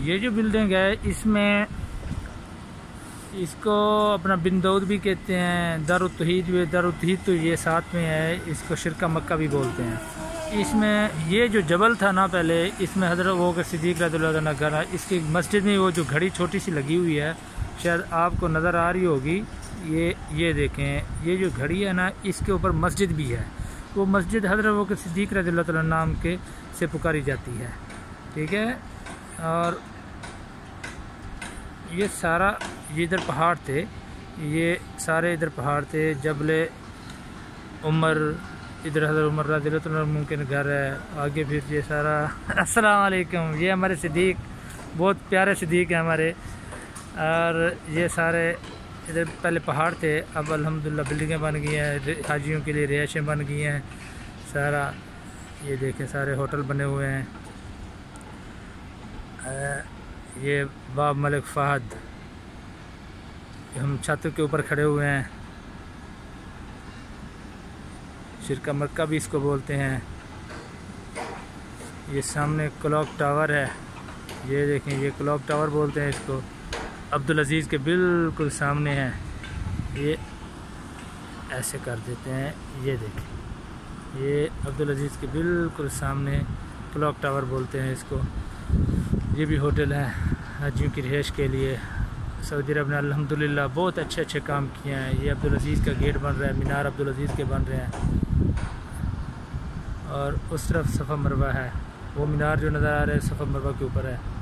ये जो बिल्डिंग है इसमें इसको अपना बिन दाऊद भी कहते हैं, दारुत तौहीद भी, दारुत तौहीद तो ये साथ में है, इसको शिरका मक्का भी बोलते हैं। इसमें ये जो जबल था ना पहले, इसमें हज़रत वो सिद्दीक़ रज़ियल्लाहु अन्हु का घर है। इसकी मस्जिद में वो जो घड़ी छोटी सी लगी हुई है, शायद आपको नज़र आ रही होगी, ये देखें, ये जो घड़ी है ना इसके ऊपर मस्जिद भी है। वो मस्जिद हज़रत वो सिद्दीक़ रज़ियल्लाहु अन्हु नाम के से पुकारी जाती है, ठीक है। और ये सारा ये इधर पहाड़ थे, ये सारे इधर पहाड़ थे, जबले उमर, इधर हज़रत उमर रज़ियल्लाहु अन्हु मुमकिन घर है। आगे फिर ये सारा अस्सलाम वालेकुम, ये हमारे सिद्दीक़, बहुत प्यारे सिद्दीक़ हैं हमारे। और ये सारे इधर पहले पहाड़ थे, अब अल्हम्दुलिल्लाह बिल्डिंगें बन गई हैं, हाजियों के लिए रिहाइशें बन गई हैं। सारा ये देखें सारे होटल बने हुए हैं। ये बाब मलिक फ़हद, हम छत के ऊपर खड़े हुए हैं, शिरका मक्का भी इसको बोलते हैं। ये सामने क्लॉक टावर है, ये देखें, ये क्लॉक टावर बोलते हैं इसको। अब्दुल अज़ीज़ के बिल्कुल सामने है, ये ऐसे कर देते हैं, ये देखें, ये अब्दुल अज़ीज़ के बिल्कुल सामने क्लॉक टावर बोलते हैं इसको। ये भी होटल है हाजियों की रिहाइश के लिए। सऊदी अरब ने अल्हम्दुलिल्लाह बहुत अच्छे अच्छे काम किए हैं। ये अब्दुल अज़ीज़ का गेट बन रहा है, मीनार अब्दुल अज़ीज़ के बन रहे हैं। और उस तरफ सफ़ा मरवा है, वो मीनार जो नज़र आ रहा है सफ़ा मरवा के ऊपर है।